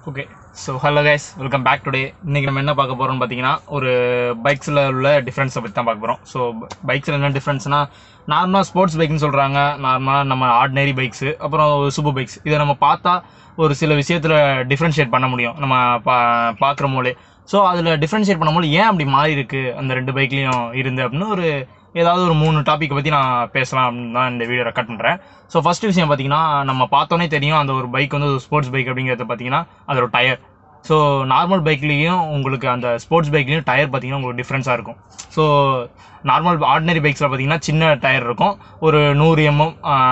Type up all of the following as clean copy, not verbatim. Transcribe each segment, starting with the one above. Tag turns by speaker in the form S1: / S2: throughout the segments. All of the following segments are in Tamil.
S1: Okay. So hello guys, welcome back today. இன்றைக்கி நம்ம என்ன பார்க்க போகிறோம்னு பார்த்தீங்கன்னா, ஒரு பைக்ஸில் உள்ள டிஃப்ரென்ஸை பற்றி தான் பார்க்க போகிறோம். ஸோ பைக்ஸில் என்ன டிஃப்ரென்ஸ்னால், நார்மலாக ஸ்போர்ட்ஸ் பைக்னு சொல்கிறாங்க, நார்மலாக நம்ம ஆர்டினரி பைக்ஸு, அப்புறம் சூப்பர் பைக்ஸ். இதை நம்ம பார்த்தா ஒரு சில விஷயத்தில் டிஃப்ரென்ஷியேட் பண்ண முடியும் நம்ம பார்க்குற போலே. ஸோ அதில் டிஃப்ரென்ஷியேட் பண்ணும்போது ஏன் அப்படி மாறி இருக்குது அந்த ரெண்டு பைக்லேயும் இருந்து அப்படின்னு ஏதாவது ஒரு 3 டாப்பிக்கை பற்றி நான் பேசலாம் அப்படின்னு தான் இந்த வீடியோ ரெக்கார்ட் பண்ணுறேன். ஸோ ஃபஸ்ட்டு விஷயம் பார்த்தீங்கன்னா, நம்ம பார்த்தோன்னே தெரியும் அந்த ஒரு பைக் வந்து ஒரு ஸ்போர்ட்ஸ் பைக் அப்படிங்கிறத பார்த்தீங்கன்னா அதோட டயர். ஸோ நார்மல் பைக்லேயும் உங்களுக்கு அந்த ஸ்போர்ட்ஸ் பைக்லேயும் டயர் பார்த்தீங்கன்னா உங்களுக்கு டிஃப்ரென்ஸாக இருக்கும். ஸோ நார்மல் ஆர்டினரி பைக்ஸில் பார்த்தீங்கன்னா சின்ன டயர் இருக்கும், ஒரு 100 mm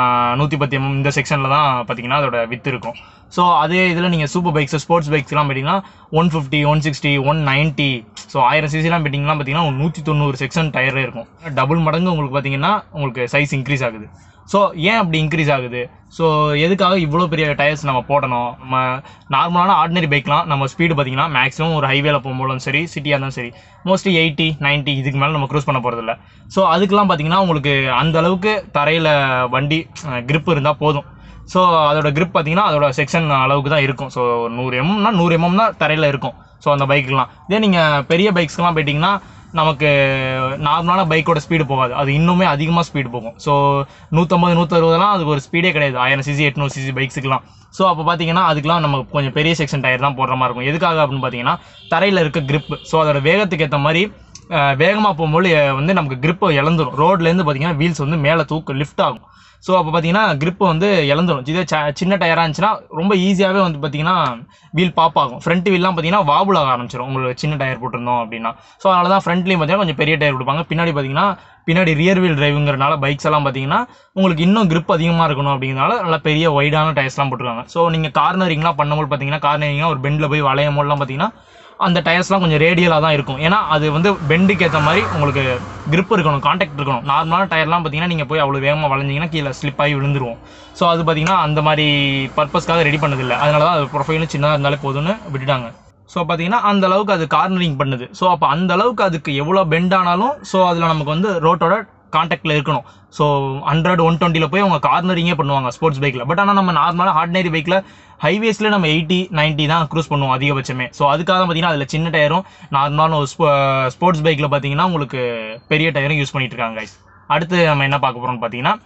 S1: 110 mm இந்த செக்ஷனில் தான் பார்த்தீங்கன்னா அதோட வித்து இருக்கும். ஸோ அதே இதில் நீங்கள் சூப்பர் பைக்ஸ் ஸ்போர்ட்ஸ் பைக்ஸ்லாம் பார்த்தீங்கன்னா 150 160 190 ஸோ 1000 சிசிலாம் பார்த்தீங்கன்னா 190 செக்ஷன் டயரே இருக்கும். டபுள் மடங்கு உங்களுக்கு பார்த்தீங்கன்னா உங்களுக்கு சைஸ் இன்க்ரீஸ் ஆகுது. ஸோ ஏன் அப்படி இன்க்ரீஸ் ஆகுது? ஸோ எதுக்காக இவ்வளோ பெரிய டயர்ஸ் நம்ம போடணும்? நம்ம நார்மலான ஆர்டினரி பைக்லாம் நம்ம ஸ்பீடு பார்த்தீங்கன்னா மேக்ஸிமம் ஒரு ஹைவேல போகும்போதும் சரி, சிட்டியாக இருந்தாலும் சரி, மோஸ்ட்லி 80 90 இதுக்கு மேலே நம்ம க்ரூஸ் பண்ண போகிறதில்ல. ஸோ அதுக்கெலாம் பார்த்தீங்கன்னா உங்களுக்கு அந்த அளவுக்கு தரையில் வண்டி grip இருந்தால் போதும். ஸோ அதோட grip பார்த்தீங்கன்னா அதோட செக்ஷன் அளவுக்கு தான் இருக்கும். ஸோ 100 mm 100 mm தான் தரையில் இருக்கும். ஸோ அந்த பைக்குலாம் இதே நீங்கள் பெரிய பைக்ஸ்க்கெலாம் போயிட்டிங்கன்னா நமக்கு நார்மலான பைக்கோட ஸ்பீடு போகாது, அது இன்னுமே அதிகமாக ஸ்பீடு போகும். ஸோ 150 160 அதுக்கு ஒரு ஸ்பீடே கிடையாது 1000 சிசி 800 சிசி பைக்ஸுக்கெலாம். ஸோ அப்போ பார்த்தீங்கன்னா அதுக்கெலாம் நமக்கு கொஞ்சம் பெரிய செக்ஷன் டயர் தான் போடுற மாதிரி இருக்கும். எதுக்காக அப்படின்னு பார்த்தீங்கன்னா தரையில் இருக்க grip. ஸோ அதோட வேகத்துக்கு ஏற்ற மாதிரி வேகமாக போகும்போது வந்து நமக்கு grip இழந்துடும். ரோட்லேருந்து பார்த்தீங்கன்னா வீல்ஸ் வந்து மேலே லிஃப்ட் ஆகும். ஸோ அப்போ பார்த்தீங்கன்னா grip வந்து இழந்துடும். இதே சின்ன டயராக இருந்துச்சுன்னா ரொம்ப ஈஸியாகவே வந்து பார்த்தீங்கன்னா வீல் பாப் ஆகும். ஃப்ரண்ட் வீல்லாம் பார்த்தீங்கன்னா வாபுல் ஆக ஆரம்பிச்சிடும் உங்களுக்கு சின்ன டயர் போட்டிருந்தோம் அப்படின்னா. ஸோ அதனால தான் ஃப்ரண்ட்லேயும் பார்த்தீங்கன்னா கொஞ்சம் பெரிய டயர் கொடுப்பாங்க. பின்னாடி ரியர் வீல் டிரைவுங்கிறனால பைக்ஸ் எல்லாம் பார்த்தீங்கன்னா உங்களுக்கு இன்னும் grip அதிகமாக இருக்கணும் அப்படிங்கிறனால நல்லா பெரிய வைடான டயர்ஸ்லாம் போட்டுருக்காங்க. ஸோ நீங்கள் கார்னரிங்லாம் பண்ணும்போது பார்த்தீங்கன்னா கார்னரிங்லாம் ஒரு பெண்டில் போய் வளையும் போதெல்லாம் பார்த்தீங்கன்னா அந்த டயர்ஸ்லாம் கொஞ்சம் ரேடியலாக தான் இருக்கும். ஏன்னா அது வந்து பெண்டுக்கு ஏற்ற மாதிரி உங்களுக்கு grip இருக்கணும், கான்டாக்ட் இருக்கணும். நார்மலான டயர்லாம் பார்த்தீங்கன்னா நீங்கள் போய் அவ்வளோ வேகமாக வளைஞ்சிங்கன்னா கீழே ஸ்லிப் ஆகி விழுந்துருவோம். ஸோ அது பார்த்தீங்கன்னா அந்த மாதிரி பர்பஸ்க்காக ரெடி பண்ணதில்லை. அதனால தான் அது ப்ரொஃபைலும் சின்னதாக இருந்தாலே போதும்னு விட்டுட்டாங்க. ஸோ பார்த்தீங்கன்னா அந்த அளவுக்கு அது கார்னரிங் பண்ணுது. ஸோ அப்போ அந்த அளவுக்கு அதுக்கு எவ்வளோ பெண்ட் ஆனாலும் ஸோ அதில் நமக்கு வந்து ரோட்டோட கான்டாக்டில் இருக்கணும். ஸோ 100 120 போய் அவங்க கார்னரிங்கே பண்ணுவாங்க ஸ்போர்ட்ஸ் பைக்கில். பட் ஆனால் நம்ம நார்மலாக ஆர்டினரி பைக்கில் ஹைவேஸில் நம்ம 80 90 தான் க்ரூஸ் பண்ணுவோம் அதிகபட்சமே. ஸோ அதுக்காக பார்த்தீங்கன்னா அதில் சின்ன டயரும் நார்மலான ஒரு ஸ்போர்ட்ஸ் பைக்கில் பார்த்தீங்கன்னா உங்களுக்கு பெரிய டயரும் யூஸ் பண்ணிட்டு இருக்காங்க கைஸ். அடுத்து நம்ம என்ன பார்க்க போகிறோம்னு பார்த்தீங்கன்னா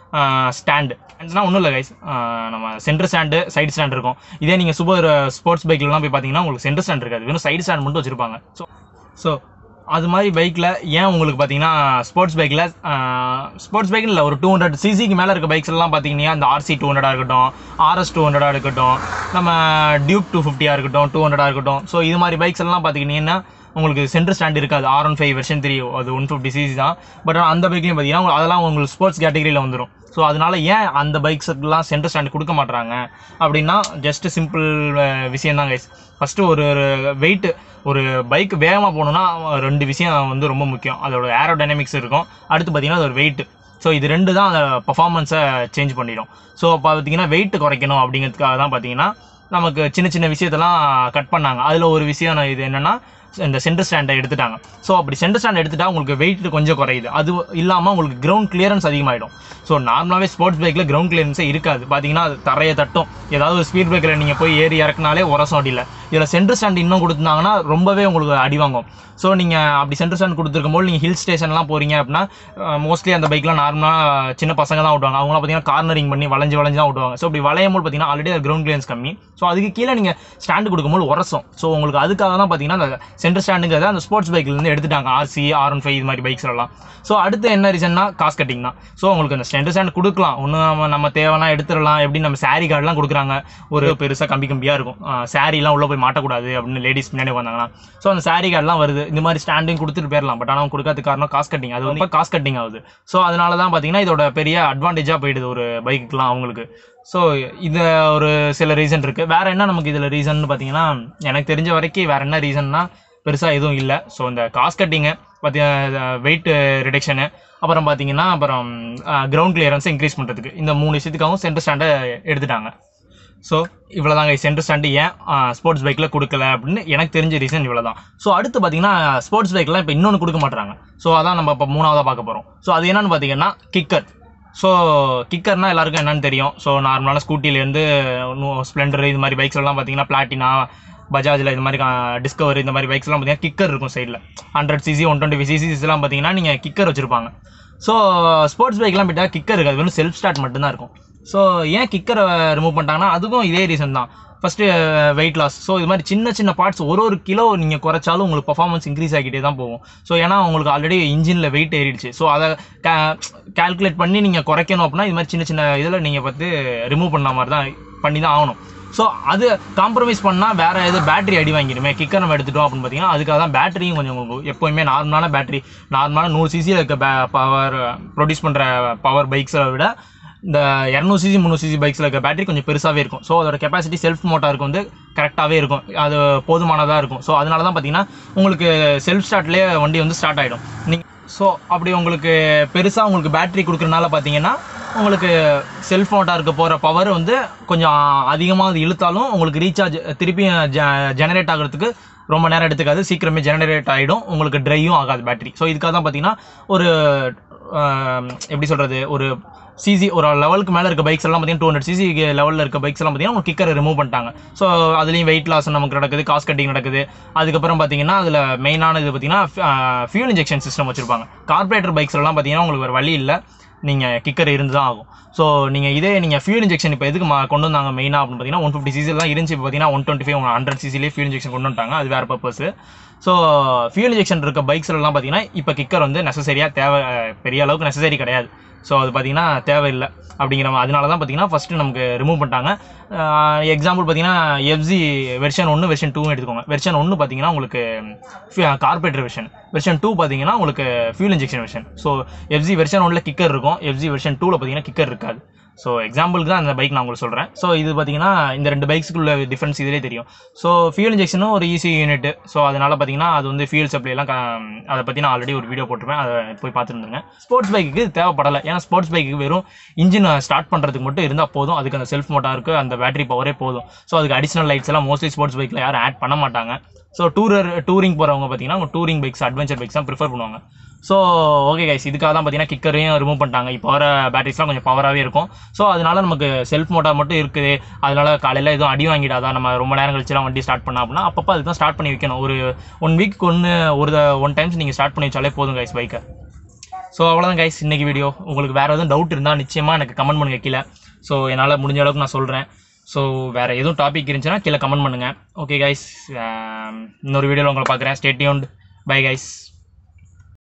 S1: ஸ்டாண்டுனா ஒன்றும் இல்லை கைஸ், நம்ம சென்டர் ஸ்டாண்டு சைடு ஸ்டாண்ட் இருக்கும். இதே நீங்கள் ஸ்போர்ட்ஸ் பைக்லலாம் போய் பார்த்தீங்கன்னா உங்களுக்கு சென்டர் ஸ்டாண்ட் இருக்காது, வெறும் சைடு ஸ்டாண்ட் மட்டும் வச்சுருப்பாங்க. ஸோ அது மாதிரி பைக்கில் ஏன் உங்களுக்கு பார்த்தீங்கன்னா ஸ்போர்ட்ஸ் பைக்கில் இல்லை, ஒரு 200 சிசிக்கு மேலே இருக்க பைக்ஸ் எல்லாம் பார்த்தீங்கன்னா இந்த RC 200 இருக்கட்டும், RS 200 இருக்கட்டும், நம்ம டியூப் 250 இருக்கட்டும், 200 இருக்கட்டும். ஸோ இது மாதிரி பைக்ஸ் எல்லாம் பார்த்தீங்கன்னா உங்களுக்கு சென்டர் ஸ்டாண்ட் இருக்காது. R15 வெர்ஷன் 3 அது 150 சிசி தான். பட் அந்த பைக்லையும் பார்த்தீங்கன்னா அதெல்லாம் உங்களுக்கு ஸ்போர்ட்ஸ் கேட்டகரியில் வந்துடும். ஸோ அதனால ஏன் அந்த பைக்ஸுக்கெல்லாம் சென்டர் ஸ்டாண்ட் கொடுக்க மாட்டுறாங்க அப்படின்னா ஜஸ்ட் சிம்பிள் விஷயம் தான் கைஸ். ஃபஸ்ட்டு ஒரு வெயிட், ஒரு பைக் வேகமாக போகணுன்னா 2 விஷயம் வந்து ரொம்ப முக்கியம். அதோட ஏரோடைனமிக்ஸ் இருக்கும், அடுத்து பார்த்தீங்கன்னா அதோட வெயிட். ஸோ இது 2 தான் அந்த பர்ஃபார்மன்ஸை சேஞ்ச் பண்ணிடும். ஸோ பார்த்தீங்கன்னா வெயிட் குறைக்கணும் அப்படிங்கிறதுக்காக தான் பார்த்தீங்கன்னா நமக்கு சின்ன சின்ன விஷயத்தெல்லாம் கட் பண்ணாங்க. அதில் ஒரு விஷயம் இது என்னென்னா இந்த சென்டர் ஸ்டாண்டை எடுத்துட்டாங்க. ஸோ அப்படி சென்டர் ஸ்டாண்ட் எடுத்துட்டா உங்களுக்கு வெயிட் கொஞ்சம் குறையுது. அது இல்லாமல் உங்களுக்கு கிரவுண்ட் கிளியரன்ஸ் அதிகமாகிடும். ஸோ நார்மலாகவே ஸ்போர்ட்ஸ் பைக்கில் கிரவுண்ட் கிளியரன்ஸே இருக்காது. பார்த்தீங்கன்னா அது தரையை தட்டும். ஏதாவது ஒரு ஸ்பீட் பிரேக்கரை நீங்கள் போய் ஏறி இறக்குனாலே உரசம் அடி இல்லை. இதில் சென்டர் ஸ்டாண்ட் இன்னும் கொடுத்துருந்தாங்கன்னா ரொம்பவே உங்களுக்கு அடி வாங்கும். ஸோ நீங்கள் அப்படி சென்டர் ஸ்டாண்ட் கொடுத்துருக்கும் போது நீங்கள் ஹில் ஸ்டேஷன்லாம் போகிறீங்க அப்படின்னா மோஸ்ட்லி அந்த பைக்லாம் நார்மலாக சின்ன பசங்க தான் ஓட்டுவாங்க. அவங்களாம் பார்த்தீங்கன்னா கார்னரிங் பண்ணி வளைஞ்சு தான் ஓட்டுவாங்க. ஸோ அப்படி வளையும் போது பார்த்தீங்கன்னா ஆல்ரெடி அது கிரவுண்ட் கிளியரன்ஸ் கம்மி. ஸோ அதுக்கு கீழே நீங்கள் ஸ்டாண்டு கொடுக்கும்போது உரசம். ஸோ உங்களுக்கு அதுக்காக தான் பார்த்தீங்கன்னா அந்த சென்டர் ஸ்டாண்டுங்கிறத அந்த ஸ்போர்ட்ஸ் பைக்லேருந்து எடுத்துட்டாங்க, RC R15 இது மாதிரி பைக்ஸ் எல்லாம். ஸோ அடுத்து என்ன ரீசன்னா காஸ்ட் கட்டிங் தான். ஸோ உங்களுக்கு அந்த சென்டர் ஸ்டாண்ட் கொடுக்கலாம், ஒன்றும் நம்ம தேவைன்னா எடுத்துடலாம். எப்படி நம்ம சாரி கார்டெலாம் கொடுக்குறாங்க, ஒரு பெருசாக கம்பியாக இருக்கும், சாரிலாம் உள்ளே போய் மாட்டக்கூடாது அப்படின்னு லேடிஸ் முன்னாடி வந்தாங்கன்னா. ஸோ அந்த சாரி கார்டெலாம் வருது, இந்த மாதிரி ஸ்டாண்டிங் கொடுத்துட்டு போயிடலாம். பட் ஆனால் கொடுக்காத காரணம் காஸ்ட் கட்டிங். அது வந்து காஸ்ட் கட்டிங் ஆகுது. ஸோ அதனால தான் பார்த்தீங்கன்னா இதோட பெரிய அட்வான்டேஜாக போயிடுது ஒரு பைக்குலாம் அவங்களுக்கு. ஸோ இது ஒரு சில ரீசன் இருக்குது. வேறு என்ன நமக்கு இதில் ரீசன் பார்த்தீங்கன்னா எனக்கு தெரிஞ்ச வரைக்கும் வேறு என்ன ரீசன்னா பெருசாக எதுவும் இல்லை. ஸோ இந்த காஸ்ட் கட்டிங்கு பார்த்தீங்கன்னா வெயிட் ரிடக்ஷனு, அப்புறம் பார்த்தீங்கன்னா அப்புறம் கிரவுண்ட் கிளியரன்ஸை இன்க்ரீஸ் பண்ணுறதுக்கு, இந்த 3 விஷயத்துக்காகவும் சென்டர் ஸ்டாண்டை எடுத்துட்டாங்க. ஸோ இவ்வளோ தாங்க சென்டர் ஸ்டாண்டு ஏன் ஸ்போர்ட்ஸ் பைக்கில் கொடுக்கல அப்படின்னு எனக்கு தெரிஞ்ச ரீசன் இவ்வளோ தான். ஸோ அடுத்து பார்த்தீங்கன்னா ஸ்போர்ட்ஸ் பைக்கெலாம் இப்போ இன்னொன்று கொடுக்க மாட்டுறாங்க. ஸோ அதான் நம்ம இப்போ 3ஆவதாக பார்க்க போகிறோம். ஸோ அது என்னென்னு பார்த்தீங்கன்னா கிக்கர். ஸோ கிக்கர்னால் எல்லாருக்கும் என்னென்னு தெரியும். ஸோ நார்மலான ஸ்கூட்டிலேருந்து ஸ்ப்ளெண்டர் இது மாதிரி பைக்ஸ்லாம் பார்த்தீங்கன்னா பிளாட்டினா, பஜாஜில் இது மாதிரி டிஸ்கவர் இந்த மாதிரி பைக்ஸ்லாம் பார்த்தீங்கன்னா கிக்கர் இருக்கும் சைடில். 100cc 125cc பார்த்தீங்கன்னா நீங்கள் கிக்கர் வச்சுருப்பாங்க. ஸோ ஸ்போர்ட்ஸ் பைக்லாம் போய்ட்டால் கிக்கர் இருக்காது, வெறும் செல்ஃப் ஸ்டார்ட் மட்டும்தான் இருக்கும். ஸோ ஏன் கிக்கரை ரிமூவ் பண்ணிட்டாங்கன்னா அதுக்கும் இதே ரீசன் தான். First weight loss. ஸோ இது மாதிரி சின்ன சின்ன பார்ட்ஸ் ஒரு கிலோ நீங்கள் குறைச்சாலும் உங்களுக்கு பர்ஃபார்மன்ஸ் இன்க்ரீஸ் ஆகிட்டே தான் போகும். ஸோ ஏன்னா உங்களுக்கு ஆல்ரெடி இன்ஜினில் வெயிட் ஏறிடுச்சு. ஸோ அதை கால்குலேட் பண்ணி நீங்கள் குறைக்கணும் அப்படின்னா இது மாதிரி சின்ன சின்ன இதில் நீங்கள் பார்த்து ரிமூவ் பண்ண மாதிரி தான் பண்ணி தான் ஆகணும். ஸோ அது காம்ப்ரமைஸ் பண்ணால் வேறு எது பேட்டரி அடி வாங்கிடுமே. கிக்கர் நம்ம எடுத்துட்டோம் அப்படின்னு பார்த்தீங்கன்னா அதுக்காக தான் பேட்டரியும் கொஞ்சம் எப்போயுமே நார்மலான பேட்டரி, நார்மலான 100cc இருக்க பவர் ப்ரொடியூஸ் பண்ணுற பவர் பைக்ஸை விட இந்த 200cc 300cc பைக்ஸில் இருக்க பேட்டரி கொஞ்சம் பெருசாகவே இருக்கும். ஸோ அதோட கெப்பாசிட்டி செல்ஃப் மோட்டாருக்கு வந்து கரெக்டாகவே இருக்கும், அது போதுமானதாக இருக்கும். ஸோ அதனால தான் பார்த்தீங்கன்னா உங்களுக்கு செல்ஃப் ஸ்டார்ட்லேயே வண்டி வந்து ஸ்டார்ட் ஆகிடும். நீங்கள் ஸோ அப்படி உங்களுக்கு பெருசாக உங்களுக்கு பேட்டரி கொடுக்குறனால பார்த்தீங்கன்னா உங்களுக்கு செல்ஃப் மோட்டாருக்கு போகிற பவர் வந்து கொஞ்சம் அதிகமாக இழுத்தாலும் உங்களுக்கு ரீசார்ஜ் திருப்பி ஜெனரேட் ஆகிறதுக்கு ரொம்ப நேரம் எடுத்துக்காது, சீக்கிரமே ஜெனரேட் ஆகிடும், உங்களுக்கு ட்ரையும் ஆகாது பேட்டரி. ஸோ இதுக்காக தான் பார்த்தீங்கன்னா ஒரு எப்படி சொல்கிறது, ஒரு சிசி ஒரு லெவலுக்கு மேலே இருக்க பைக்ஸ் எல்லாம் பார்த்தீங்கன்னா 200cc லெவலில் இருக்க பைக்ஸ் எல்லாம் பார்த்தீங்கன்னா உங்களுக்கு கிக்கரை ரிமூவ் பண்ணிட்டாங்க. ஸோ அதுலேயும் வெயிட் லாஸ் நமக்கு நடக்குது, காஸ்ட் கட்டிங் நடக்குது. அதுக்கப்புறம் பார்த்தீங்கன்னா அதில் மெயினான இது பார்த்தீங்கன்னா ஃபியூல் இன்ஜெக்ஷன் சிஸ்டம் வச்சுருப்பாங்க. கார்பரேட்டர் பைக்ஸ் எல்லாம் பார்த்தீங்கன்னா உங்களுக்கு ஒரு வழி இல்லை, நீங்கள் கிக்கர் இருந்து தான் ஆகும். ஸோ நீங்கள் ஃபியூல் இன்ஜெக்ஷன் இப்போ எதுக்கு கொண்டு வந்தாங்க மெயினாக அப்படின்னு பார்த்தீங்கன்னா 150cc தான் இருந்துச்சு. இப்போ பார்த்தீங்கன்னா 125 100cc ஃபியூல் இன்ஜெக்ஷன் கொண்டு வந்துட்டாங்க, அது வேறு பர்பஸ். ஸோ ஃபியூல் இன்ஜெக்ஷன் இருக்க பைக்ஸ்லாம் பார்த்தீங்கன்னா இப்போ கிக்கர் வந்து நெசசரியாக பெரிய அளவுக்கு நெசசரி கிடையாது. ஸோ அது பார்த்தீங்கன்னா தேவையில்லை அப்படிங்கிற அதனால தான் பார்த்தீங்கன்னா ஃபஸ்ட்டு நமக்கு ரிமூவ் பண்ணிட்டாங்க. எக்ஸாம்பிள் பார்த்தீங்கன்னா எஃப்சி வெர்ஷன் 1 வெர்ஷன் 2 எடுத்துக்கோங்க. வெர்ஷன் 1 பார்த்தீங்கன்னா உங்களுக்கு கார்பரேட்டர் வெர்ஷன் 2 பார்த்தீங்கன்னா உங்களுக்கு fuel injection version. So FC version 1 kicker இருக்கும், எஃப்சி வெர்ஷன் 2 பார்த்தீங்கன்னா கிக்கர் இருக்காது. ஸோ எக்ஸாம்பிளுக்கு தான் அந்த பைக் நான் உங்களுக்கு சொல்கிறேன். ஸோ இது பார்த்தீங்கன்னா இந்த ரெண்டு பைக்ஸுக்குள்ள டிஃப்ரென்ஸ் இதிலே தெரியும். ஸோ ஃபியூல் இன்ஜெக்ஷனும் ஒரு ஈஸி யூனிட். ஸோ அதனால் பார்த்தீங்கன்னா அது வந்து ஃபியூல் சப்ளைலாம் அதை பற்றி நான் ஆல்ரெடி ஒரு வீடியோ போட்டிருப்பேன், அதை போய் பார்த்துருந்துங்க. ஸ்போர்ட்ஸ் பைக்கு தேவைப்படலை, ஏன்னா ஸ்போர்ட்ஸ் பைக்கு வெறும் இன்ஜின் ஸ்டார்ட் பண்ணுறதுக்கு மட்டும் இருந்தால் போதும், அதுக்கு அந்த செல்ஃப் மோட்டாருக்கு அந்த பேட்டரி பவரே போதும். ஸோ அதுக்கு அடிஷனல் லைட்ஸ் எல்லாம் மோஸ்ட்லி ஸ்போர்ட்ஸ் பைக்கில் யாரும் ஆட் பண்ண மாட்டாங்க. ஸோ டூரிங் போகிறவங்க பார்த்தீங்கன்னா அவங்க டூரிங் பைக்ஸ் அட்வென்ச்சர் பைக்ஸ் தான் ப்ரிஃபர் பண்ணுவாங்க. ஸோ ஓகே கைஸ், இதுக்காக தான் பார்த்தீங்கன்னா கிக்கரையும் ரிமூவ் பண்ணிட்டாங்க. இப்போ வர பேட்டரிஸ்லாம் கொஞ்சம் பவராகவே இருக்கும். ஸோ அதனால நமக்கு செல்ஃப் மோட்டார் மட்டும் இருக்குது, அதனால காலையில் எதுவும் அடி வாங்கிடாதான் நம்ம ரொம்ப நேரம் கழிச்சுலாம் வண்டி ஸ்டார்ட் பண்ணோம் அப்படின்னா அப்பப்போ அதுதான் ஸ்டார்ட் பண்ணி வைக்கணும். ஒரு 1 வீக் ஒன் டைம்ஸ் நீங்கள் ஸ்டார்ட் பண்ணி வச்சாலே போதும் கைஸ் பைக்கை. ஸோ அவ்வளோதான் கைஸ் இன்றைக்கி வீடியோ. உங்களுக்கு வேறு எதுவும் டவுட் இருந்தால் நிச்சயமாக எனக்கு கமெண்ட் பண்ணுங்கள் கீழே. ஸோ என்னால் முடிஞ்ச அளவுக்கு நான் சொல்கிறேன். ஸோ வேறு எதுவும் டாபிக் இருந்துச்சுன்னா கீழே கமெண்ட் பண்ணுங்கள். ஓகே கைஸ், இன்னொரு வீடியோவில் உங்களை பார்க்குறேன். Stay tuned. Bye guys.